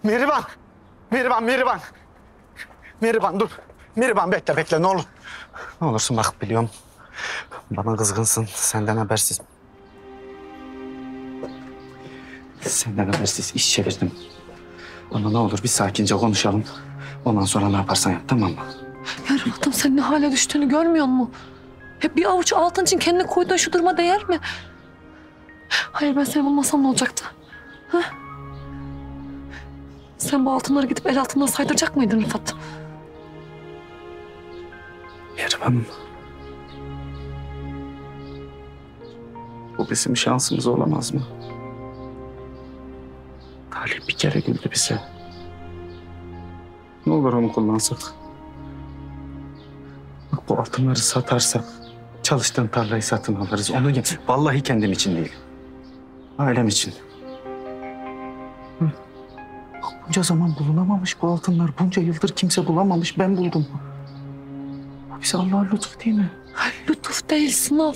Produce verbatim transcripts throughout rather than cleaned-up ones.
Mihriban. Mihriban, Mihriban. Mihriban dur. Mihriban bekle, bekle ne olur. Ne olursun bak biliyorum. Bana kızgınsın, senden habersiz. Senden habersiz iş çevirdim. Ama ne olur bir sakince konuşalım. Ondan sonra ne yaparsan yap, tamam mı? Ya Rıfat'ım sen ne hale düştüğünü görmüyor musun? Hep bir avuç altın için kendini koyduğun şu duruma değer mi? Hayır ben seni bulmasam ne olacaktı? Ha? Sen bu altınları gidip el altından saydıracak mıydın Rıfat? Mihriban'ım. Bu bizim şansımız olamaz mı? Talih bir kere güldü bize. Ne olur onu kullansak. Bak bu altınları satarsak çalıştığın tarlayı satın alırız. Onu yap. Vallahi kendim için değil. Ailem için. Hı. Bak bunca zaman bulunamamış bu altınlar. Bunca yıldır kimse bulamamış. Ben buldum. Bu bize Allah'ın lütfu değil mi? Ay, lütuf değil sınav.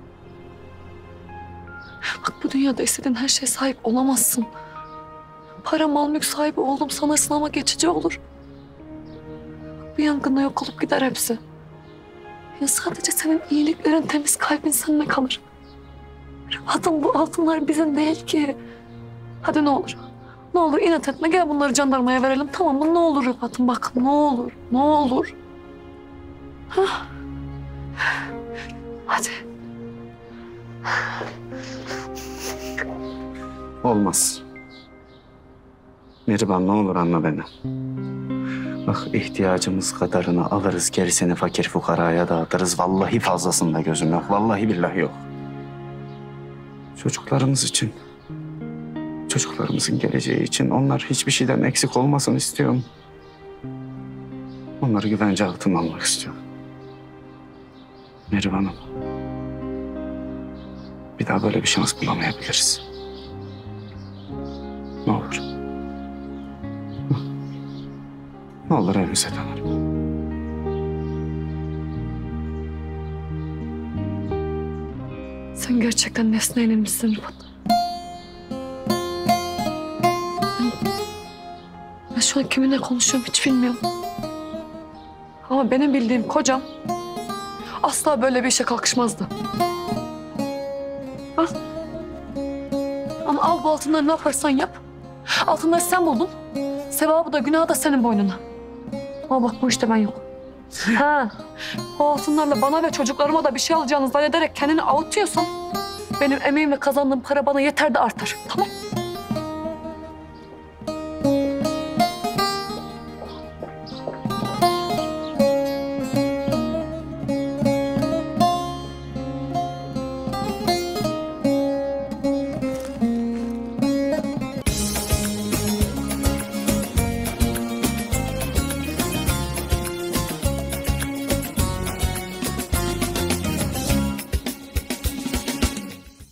Bak bu dünyada istediğin her şeye sahip olamazsın. Para, mal, mülk sahibi oldum sanırsın ama geçici olur. Bak, bir yangında yok olup gider hepsi. Ya sadece senin iyiliklerin, temiz kalbin seninle kalır. Rıfat'ım bu altınlar bizim değil ki. Hadi ne olur. Ne olur inat etme gel bunları jandarmaya verelim tamam mı? Ne olur Rıfat'ım bak ne olur. Ne olur. Hah. Hadi. Olmaz. Mihriban ne olur anla beni. Bak ihtiyacımız kadarını alırız, gerisini fakir fukaraya dağıtırız. Vallahi fazlasında gözüm yok, vallahi billahi yok. Çocuklarımız için, çocuklarımızın geleceği için onlar hiçbir şeyden eksik olmasın istiyorum. Onları güvence altına almak istiyorum. Mihriban'ım, bir daha böyle bir şans bulamayabiliriz. Ne olur. Ne olur evimize dönelim. Sen gerçekten nesne yenilmişsin Rıfat. Ben, ben şu an kiminle konuşuyorum hiç bilmiyorum. Ama benim bildiğim kocam asla böyle bir işe kalkışmazdı. Al. Ama al bu altınları ne yaparsan yap. Altınları sen buldun. Sevabı da günahı da senin boynuna. Ama bak bu işte ben yok. Ha, o altınlarla bana ve çocuklarıma da bir şey alacağını zannederek kendini avutuyorsan benim emeğimle kazandığım para bana yeter de artar. Tamam?